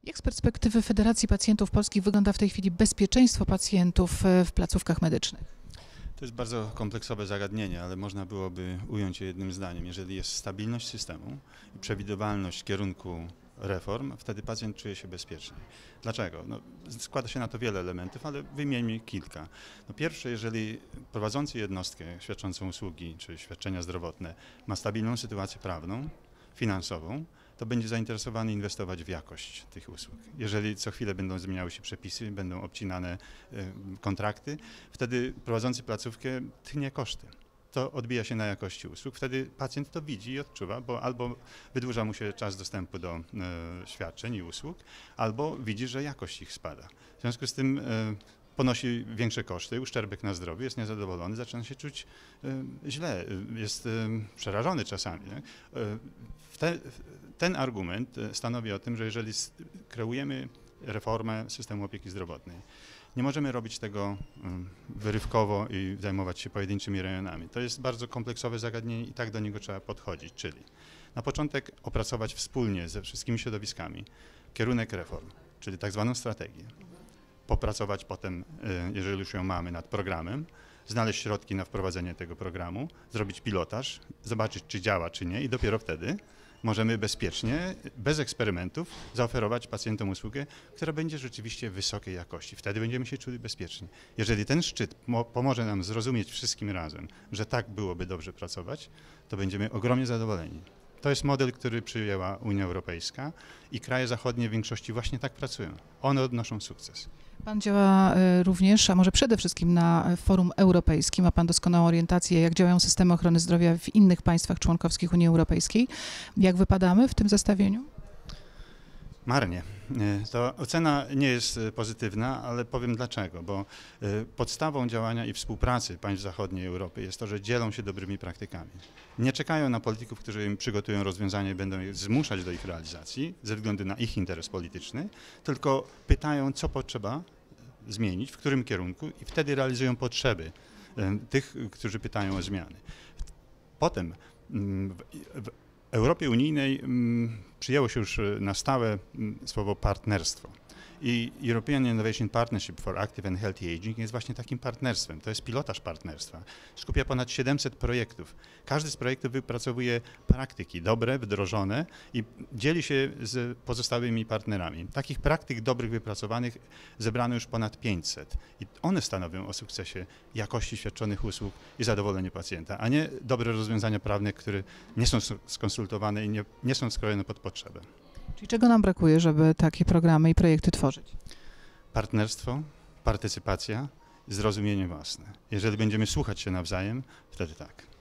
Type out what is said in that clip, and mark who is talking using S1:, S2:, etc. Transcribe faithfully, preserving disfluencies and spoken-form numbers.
S1: Jak z perspektywy Federacji Pacjentów Polskich wygląda w tej chwili bezpieczeństwo pacjentów w placówkach medycznych?
S2: To jest bardzo kompleksowe zagadnienie, ale można byłoby ująć je jednym zdaniem. Jeżeli jest stabilność systemu i przewidywalność kierunku reform, wtedy pacjent czuje się bezpiecznie. Dlaczego? No, składa się na to wiele elementów, ale wymienimy kilka. No, pierwsze, jeżeli prowadzący jednostkę świadczącą usługi czy świadczenia zdrowotne ma stabilną sytuację prawną, finansową, to będzie zainteresowany inwestować w jakość tych usług. Jeżeli co chwilę będą zmieniały się przepisy, będą obcinane y, kontrakty, wtedy prowadzący placówkę tchnie koszty. To odbija się na jakości usług. Wtedy pacjent to widzi i odczuwa, bo albo wydłuża mu się czas dostępu do y, świadczeń i usług, albo widzi, że jakość ich spada. W związku z tym y, ponosi większe koszty, uszczerbek na zdrowiu, jest niezadowolony, zaczyna się czuć y, źle, y, jest y, przerażony czasami. Y, te, ten argument stanowi o tym, że jeżeli kreujemy reformę systemu opieki zdrowotnej, nie możemy robić tego y, wyrywkowo i zajmować się pojedynczymi rejonami. To jest bardzo kompleksowe zagadnienie i tak do niego trzeba podchodzić, czyli na początek opracować wspólnie ze wszystkimi środowiskami kierunek reform, czyli tak zwaną strategię. Popracować potem, jeżeli już ją mamy, nad programem, znaleźć środki na wprowadzenie tego programu, zrobić pilotaż, zobaczyć, czy działa, czy nie i dopiero wtedy możemy bezpiecznie, bez eksperymentów zaoferować pacjentom usługę, która będzie rzeczywiście wysokiej jakości. Wtedy będziemy się czuli bezpiecznie. Jeżeli ten szczyt pomoże nam zrozumieć wszystkim razem, że tak byłoby dobrze pracować, to będziemy ogromnie zadowoleni. To jest model, który przyjęła Unia Europejska i kraje zachodnie w większości właśnie tak pracują. One odnoszą sukces.
S1: Pan działa również, a może przede wszystkim na forum europejskim. Ma Pan doskonałą orientację, jak działają systemy ochrony zdrowia w innych państwach członkowskich Unii Europejskiej. Jak wypadamy w tym zestawieniu?
S2: Marnie. To ocena nie jest pozytywna, ale powiem dlaczego, bo podstawą działania i współpracy państw zachodniej Europy jest to, że dzielą się dobrymi praktykami. Nie czekają na polityków, którzy im przygotują rozwiązania i będą je zmuszać do ich realizacji ze względu na ich interes polityczny, tylko pytają, co potrzeba zmienić, w którym kierunku i wtedy realizują potrzeby tych, którzy pytają o zmiany. Potem w, w Europie Unijnej przyjęło się już na stałe słowo partnerstwo. I European Innovation Partnership for Active and Healthy Aging jest właśnie takim partnerstwem. To jest pilotaż partnerstwa. Skupia ponad siedemset projektów. Każdy z projektów wypracowuje praktyki dobre, wdrożone i dzieli się z pozostałymi partnerami. Takich praktyk dobrych, wypracowanych zebrano już ponad pięćset. I one stanowią o sukcesie jakości świadczonych usług i zadowoleniu pacjenta, a nie dobre rozwiązania prawne, które nie są skonsultowane i nie, nie są skrojone pod potrzebę.
S1: Czyli czego nam brakuje, żeby takie programy i projekty tworzyć?
S2: Partnerstwo, partycypacja, zrozumienie własne. Jeżeli będziemy słuchać się nawzajem, wtedy tak.